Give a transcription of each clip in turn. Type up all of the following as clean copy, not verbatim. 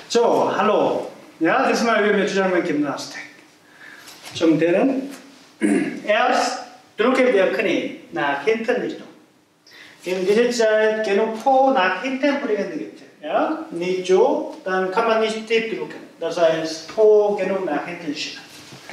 So, hallo. Ja, diesmal wir zusammen Gymnastik. Zum Deren. Erst drücken wir Knie nach hinten Richtung. In dieser Zeit genug Po nach hinten bringen bitte. Ja, nicht so, dann kann man nicht tief drücken. Das heißt, Po genug nach hinten schieben.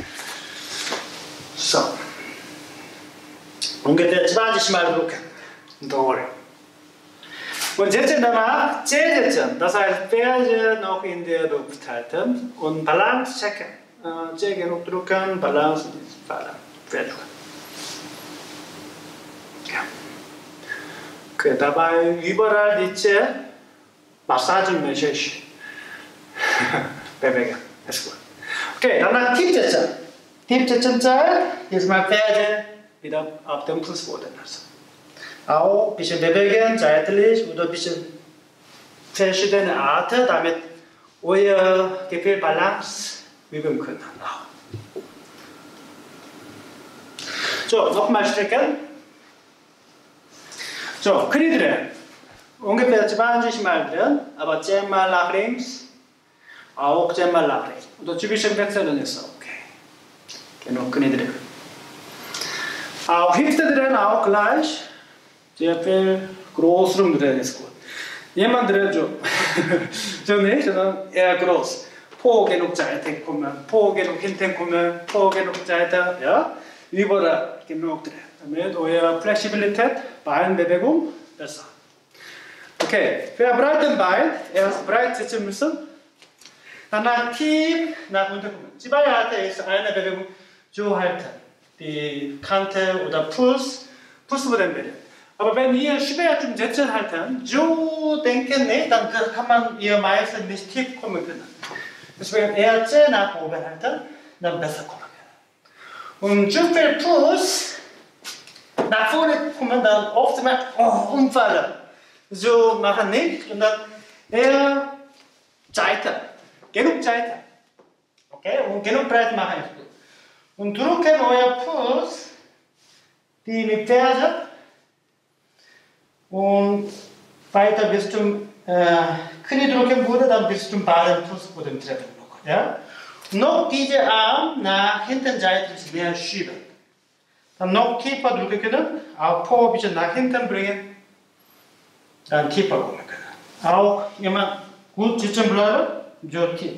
So. ungefähr 20 Mal drücken. Dauern. Und setzen danach C-Setzen, das heißt Ferse noch in der Luft halten und Balance checken. C genug drücken, Balance fallen. Versuchen. Ja. Okay, dabei überall die C Massagemäßig bewegen. Ist gut. Okay, danach Tiefsetzen. Tiefsetzen Zeit, diesmal Ferse wieder auf dem Fußboden lassen. Auch ein bisschen bewegen, seitlich oder ein bisschen verschiedene Arten, damit euer Gefühlbalance üben könnt. So, nochmal strecken. So, Knie drehen. Ungefähr 20 Mal drehen, aber 10 Mal nach links, auch 10 Mal nach rechts. Oder zwischen wechseln ist okay. Genau, Knie drehen. Auch Hüfte drehen, auch gleich. Sehr viel groß drehen ist gut. Jemand dreht so. So nicht, sondern eher groß. Po genug Seite kommen, Po genug hinten kommen, Po genug Seite, ja. Überall genug drehen. Damit eure Flexibilität, Beinbewegung besser. Okay, für breiten Bein erst breit sitzen müssen. Danach tief nach unten kommen. Zibai-Arte ist eine Bewegung, so halten. Die Kante oder Fußboden bilden. Aber wenn ihr schwer zum Sitzen halten, so denken nicht, dann kann man ihr meistens nicht tief kommen können. Deswegen eher C nach oben halten, dann besser kommen können. Und zu viel Fuß nach vorne kommen, dann oft mal umfallen. So machen nicht, sondern eher Seite. Genug Seite. Okay? Und genug breit machen ist gut. Und drücken euer Fuß, die mit Ferse, und weiter bis zum Knie drücken würde, dann bis zum Fußboden treffen. Ja? Noch diese Arm nach hinten seitlich mehr schieben. Dann noch tiefer drücken können, auch Po ein bisschen nach hinten bringen, dann tiefer kommen können. Auch immer gut sitzen bleiben, so tief.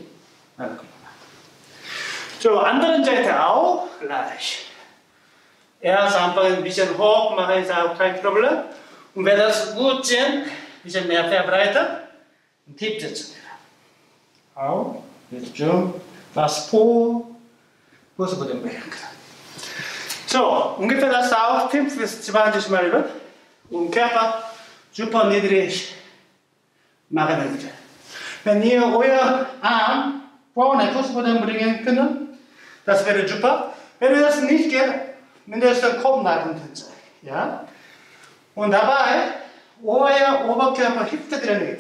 So, andere Seite auch gleich. Erst einfach ein bisschen hoch machen, ist auch kein Problem. Und wenn das gut sind, ein bisschen mehr verbreiten und tief sitzen. Auch, jetzt schon, was Po, Fußboden bewegen kann. So, ungefähr das auch 5 bis 20 Mal üben. Und Körper super niedrig machen bitte. Wenn ihr euer Arm vorne Fußboden bringen könnt, das wäre super. Wenn ihr das nicht geht, mindestens Kopf nach unten zeigen. Ja? Und dabei euer Oberkörper Hüfte drehen.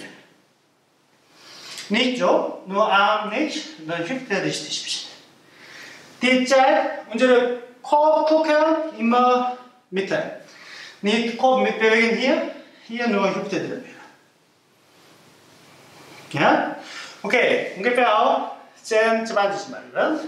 Nicht so, nur Arm nicht, sondern Hüfte richtig. Die Zeit, unsere Kopf gucken immer Mitte. Nicht Kopf mitbewegen hier nur Hüfte drehen. Ja? Okay, ungefähr auch 10, 20 Mal. Ja?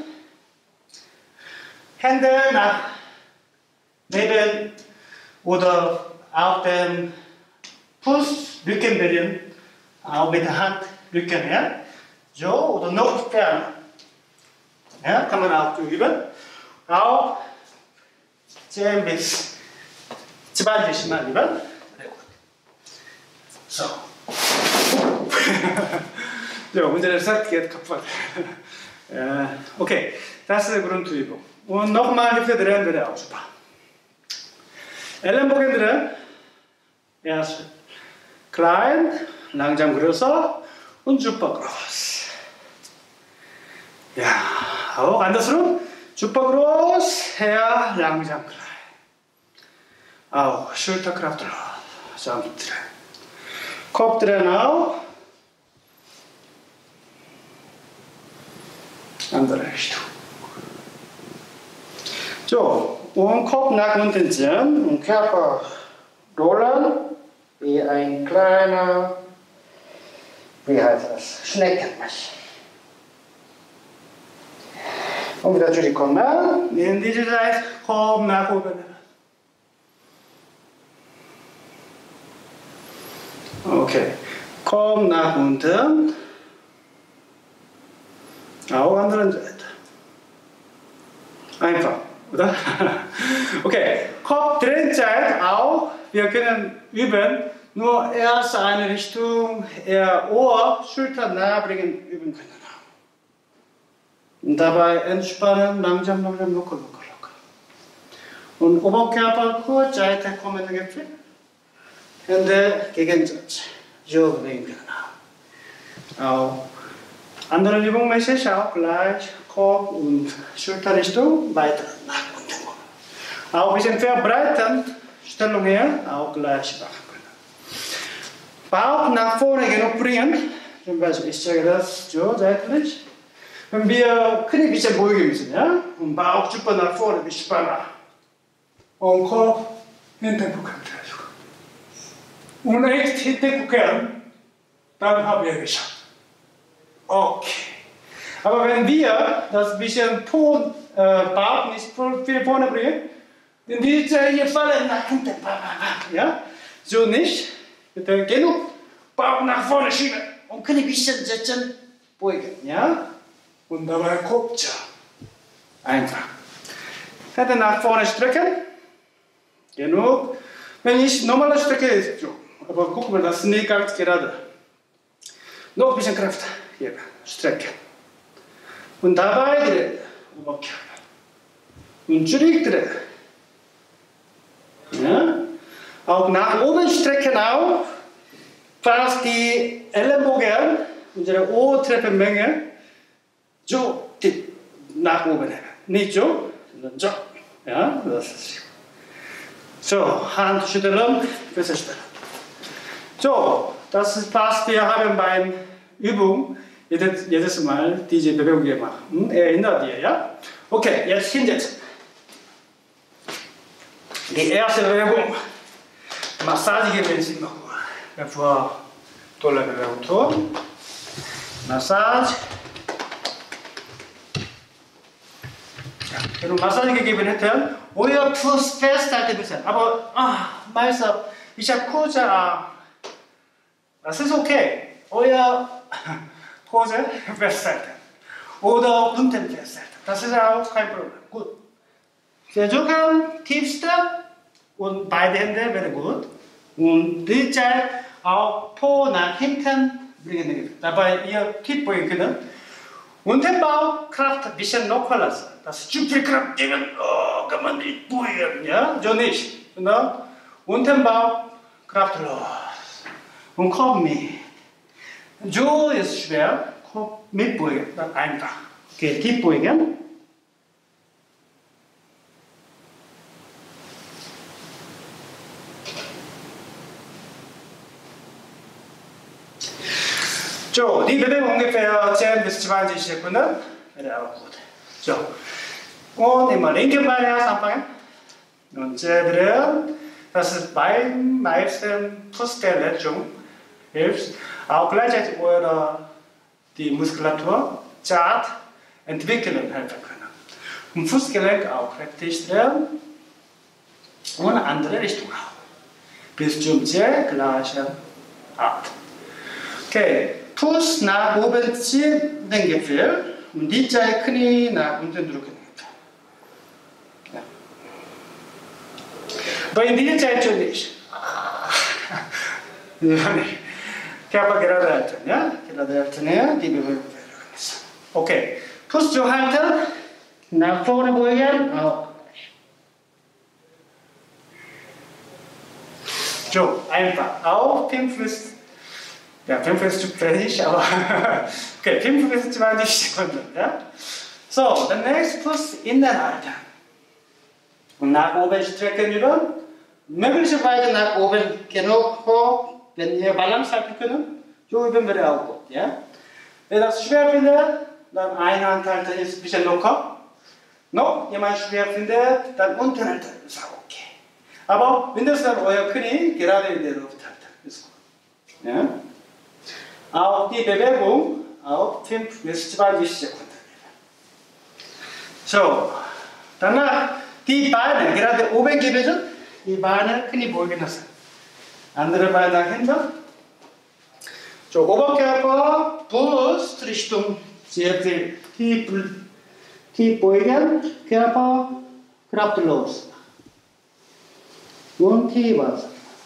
Hände nach neben oder auf dem Fuß, Rücken berühren, auch mit der Hand Rücken, ja? So, oder noch fern. Ja, kann man auch üben. Auch 10 bis 20 Mal üben. So. So, unsere Zeit geht kaputt. Okay, das ist die Grundübung. Und nochmal Hüfte drehen wäre auch super. Ellenbogen drehen. Erst klein, langsam größer und super groß. Ja, auch andersrum. Super groß, her, langsam klein. Auch Schulterkraft drauf. Sanft drehen. Kopf drehen auch. Andere Richtung. So, und Kopf nach unten ziehen und Körper rollen wie ein kleiner wie heißt das? Schneckenmasch. Und wieder zurückkommen. In dieser Zeit, Kopf nach oben. Okay. Kopf nach unten. Auch anderen Seite. Einfach, oder? Okay. Kopf dreht Zeit auch. Wir können üben. Nur erst eine Richtung, eher Ohr, Schulter nahe bringen, üben können. Und dabei entspannen, langsam, locker. Und Oberkörper kurz, Seite kommende Gefühl. Hände Gegensatz. So bewegen können. Auch andere Übungsmäßig auch gleich Kopf und Schulterrichtung weiter nach unten. Auch ein bisschen verbreitend, Stellung her, auch gleich machen. Bauch nach vorne genug bringen. Zum Beispiel, ich zeige das so seitlich. Wenn wir Knie ein bisschen beugen müssen, ja? Und Bauch super nach vorne, ein bisschen spannen. Und Kopf hinten gucken. Und echt hinten gucken, dann haben wir geschafft. Okay. Aber wenn wir das bisschen Bauch nicht viel vorne bringen, dann diese hier fallen nach hinten. Ja? So nicht. Bitte genug Bauch nach vorne schieben und Knie ein bisschen setzen, beugen, ja? Und dabei Kopf. Einfach. Hände nach vorne strecken. Genug. Wenn ich normal strecke, ist so. Aber guck mal, das ist nicht ganz gerade. Noch ein bisschen Kraft geben. Strecken. Und dabei drehen. Oberkörper. Und zurückdrehen. Ja? Auch nach oben strecken auch, fast die Ellenbogen, unsere Ohrtreppenmenge, so nach oben nehmen. Nicht so, sondern so. Ja, das ist so, Hand schütteln, Füße stellen. So, das passt, wir haben beim Übung jedes Mal diese Bewegung gemacht. Erinnert ihr, ja? Okay, jetzt hinsetzen. Die erste Bewegung. Massage geben Sie noch mal, bevor tolle Bewegung tun. Massage. Ja, wenn du Massage gegeben hätten, euer Fuß festhalten müssen. Aber Meister, ich habe kurze Arme. Das ist okay. Euer Hose festhalten. Oder unten festhalten. Das ist auch kein Problem. Gut. Versuchen, tiefste. Und beide Hände wäre gut. Und die Zeit auch Po nach hinten bringen. Dabei ihr tief beugen können. Und den Bauch Kraft ein bisschen locker lassen. Das ist zu viel Kraft geben. Oh, kann man nicht beugen. Ja? So nicht. Sondern und den Bauch kraftlos. Und Kopf mit. So ist schwer. Kopf mitbeugen. Dann einfach. Okay, tief beugen. So, die Bewegung ungefähr 10 bis 20 Sekunden. Wäre auch gut. So. Und immer linke Bein erst anfangen. Und sehr drehen. Das ist beim meisten Fußstellung hilft. Auch gleichzeitig die Muskulatur zart entwickeln helfen können. Und Fußgelenk auch richtig drehen. Und andere Richtung auch. Bis zum sehr gleichen Art. Okay. Fuß nach oben ziehen, den Gefühl. Und die Knie nach unten drücken. Ja. Aber in dieser Zeit schon nicht. Körper gerade halten, ja? Gerade halten, ja? Die Bewegung. Okay. Fuß zu halten, nach vorne beugen, auch. So, einfach. Auch 5 bis ja, 5 ist zu fertig, aber okay, 5 bis 20 Sekunden. Ja? So, der nächste Fuß innen halten. Und nach oben strecken über. Möglicherweise nach oben genug hoch, wenn ihr Balance halten könnt. So üben wir auch gut. Ja? Wenn das schwer findet, dann eine Hand halten ist ein bisschen locker. Noch jemand schwer findet, dann unten halten. Ist auch okay. Aber mindestens euer Knie gerade in der Luft halten. Ist gut. Ja? auch die Bewegung auf 5 bis 20 Sekunden. So, danach die Beine, gerade oben gewesen, die Beine Knie beugen lassen. Andere Beine nach hinten. So, Oberkörper, Brust Richtung sehr tief beugen, Körper kraftlos. Und tief was.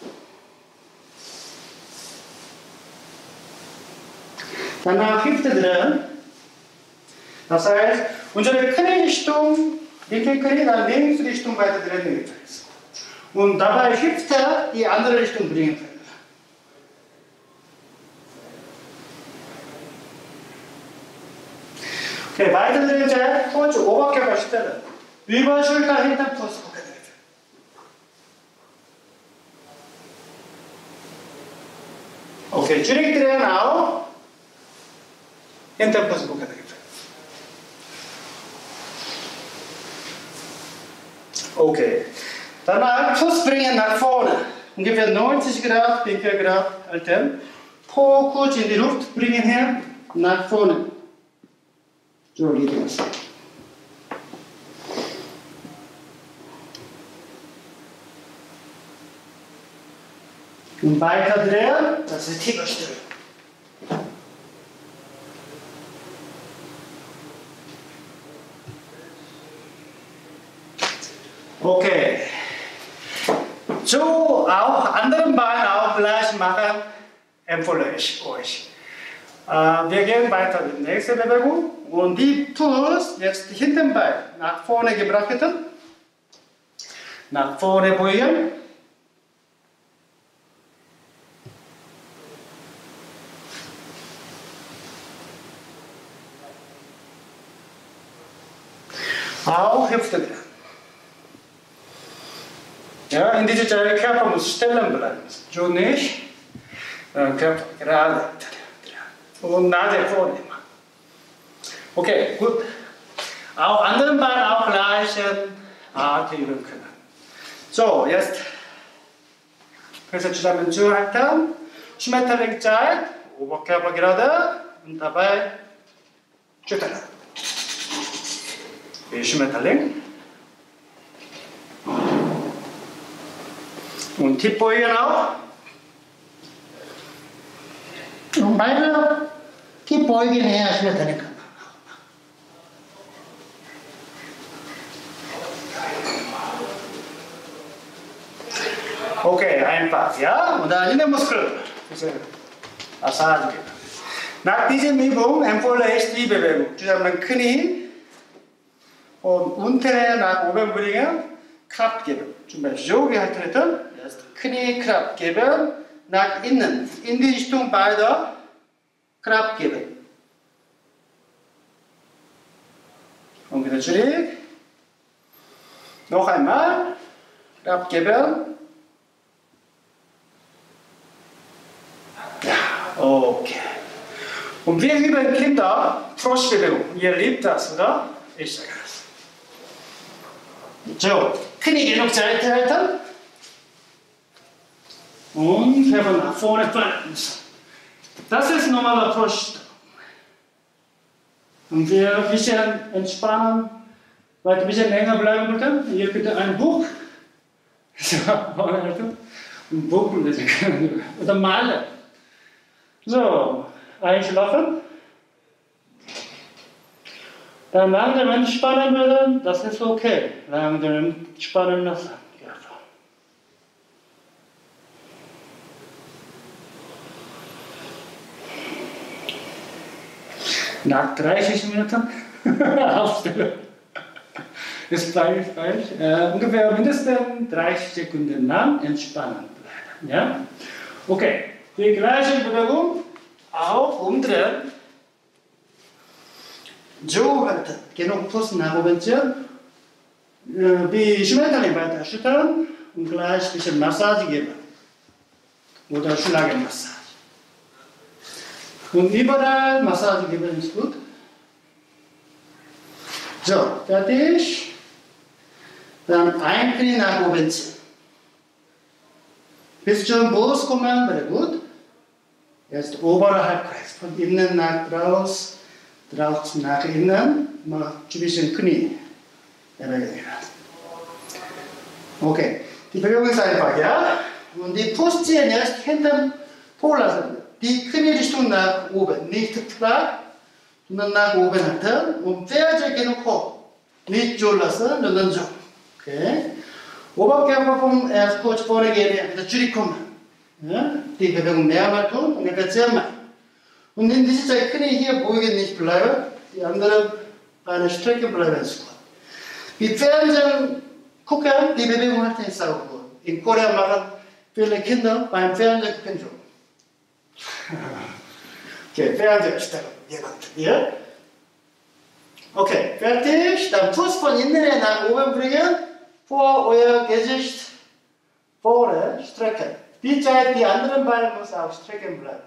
Danach Hüfte drehen. Das heißt, unsere Knierichtung, linke Knie, dann links Richtung weiter drehen. Und dabei Hüfte die andere Richtung bringen können. Okay, weiter drehen Sie, kurz Oberkörper stellen. Über Schulter hinter Brust gucken. Okay, zurückdrehen auch. Hinter Brust gucken. Okay, danach Fuß bringen nach vorne. Ungefähr 90 Grad, Winkel Grad halten. Po kurz in die Luft bringen her, nach vorne. So liegt das. Und weiter drehen, das ist tiefer Stelle. Okay. So, auch anderen Beinen auch gleich machen, empfehle ich euch. Wir gehen weiter in die nächste Bewegung. Und die Fuß jetzt hinten Bein nach vorne gebracht. Nach vorne beugen. Auch Hüfte drehen. Ja, in dieser Stelle Körper muss stellen bleiben. So nicht. Körper gerade. Und Nase vornehmen. Okay, gut. Auch anderen Beinen auch gleichen Art üben können. So, jetzt Füße zusammen zuhalten. Schmetterlingzeit. Oberkörper gerade. Und dabei schütteln. Wie Schmetterling. Und tief beugen auch. Und beide tief beugen her, Schmetterling. Okay, einfach, ja? Und dann in den Muskel. Massage geben. Nach dieser Übung empfehle ich die Bewegung. Zusammen Knie und untere nach oben bringen, Kraft geben. Zum Beispiel so gehalten, jetzt Knie Kraft geben, nach innen, in die Richtung beider Kraft geben. Und wieder zurück. Noch einmal, Kraft geben. Ja, okay. Und wir üben Kinder Froschbewegung. Ihr liebt das, oder? Ich sage das. So, Knie genug Seite halten. Und Körper nach vorne fallen. Das ist normaler Frosch. Und wir ein bisschen entspannen, weil ein bisschen länger bleiben wollten. Hier bitte ein Buch. So, ein Buch lesen können. Oder malen. So, einschlafen. Dann langsam entspannen werden, das ist okay. Langsam entspannen lassen. Nach 30 Minuten aufstellen. Ist falsch. Ungefähr mindestens 30 Sekunden lang entspannen bleiben. Ja? Okay, die gleiche Bewegung auch umdrehen. So halten. Genug Fuß nach oben ziehen. Wie Schmetterling weiter schütteln und gleich ein bisschen Massage geben. Oder Schlagenmassage. Und überall Massage geben ist gut. So, fertig. Dann ein Knie nach oben ziehen. Bis zum Brust kommen, wäre gut. Erst oberer Halbkreis, von innen nach draußen, draußen nach innen, mal typischen Knie. Okay, die Bewegung ist einfach, ja? Und die Postieren erst hinten vorlassen. Die Knierichtung nach oben, nicht flach, sondern nach oben halten und Pferde genug hoch. Nicht 졸라서, sondern so. Okay? Oberkörper erst kurz vorne gehen, wieder zurückkommen. Ja? Die Bewegung mehrmal tun, ungefähr 10-mal. Und in dieser Zeit Knie hier beugen nicht bleiben, die anderen Beine strecken bleiben. Die Fernsehen gucken, die Bewegung hat nicht sauber. In Korea machen viele Kinder beim Fernsehen gucken so. Okay, Fernseher stellen. Ja? Okay, fertig. Dann Fuß von innen nach oben bringen. Vor euer Gesicht vorne strecken. Die Zeit, die anderen Beine muss auch strecken bleiben.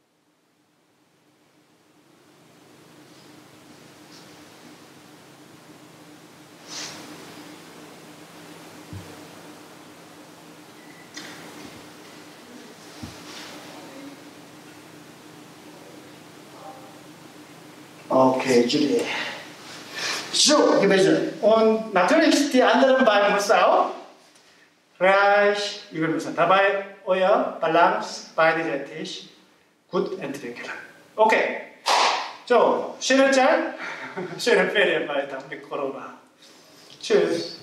Okay, Julie. So, gewesen. Und natürlich die anderen Beine müssen auch gleich üben müssen. Dabei euer Balance beidseitig gut entwickeln. Okay. So, schöne Zeit, schöne Ferien weiter mit Corona. Tschüss.